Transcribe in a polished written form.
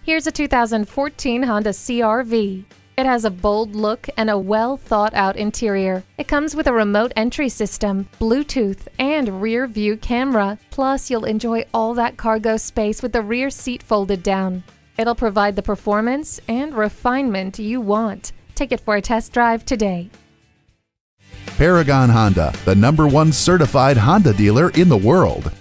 Here's a 2014 Honda CR-V. It has a bold look and a well-thought-out interior. It comes with a remote entry system, Bluetooth, and rear view camera. Plus, you'll enjoy all that cargo space with the rear seat folded down. It'll provide the performance and refinement you want. Take it for a test drive today. Paragon Honda, the #1 certified Honda dealer in the world.